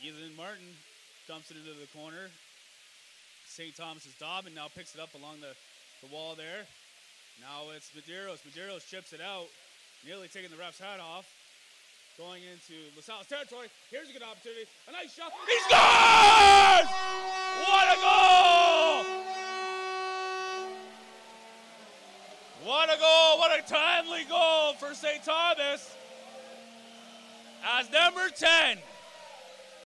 Ethan Martin dumps it into the corner. St. Thomas's Dobbin now picks it up along the wall there. Now it's Medeiros. Medeiros chips it out, nearly taking the ref's hat off. Going into LaSalle's territory. Here's a good opportunity. A nice shot. He scores! What a goal! What a goal! What a timely goal for St. Thomas. As number 10